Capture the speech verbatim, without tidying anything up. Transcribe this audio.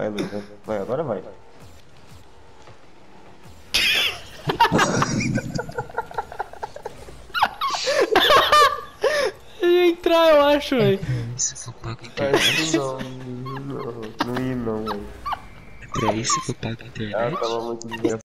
Vai, Luiz, vai, vai, agora vai. Ia entrar, eu acho, velho. É isso que eu pago a Acho que internet? não, não, não ia não, velho. É pra isso que eu pago a Ela internet? tava muito desgraçada.